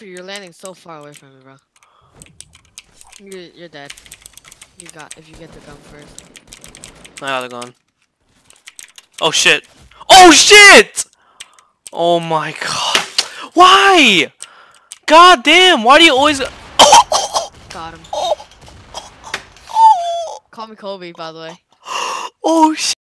Jeffrey, you're landing so far away from me, bro. You're dead. You got if you get the gun first. I got the gun. Oh shit! Oh shit! Oh my god! Why? God damn! Why do you always? Got him. Call me Kobe, by the way. Oh shit!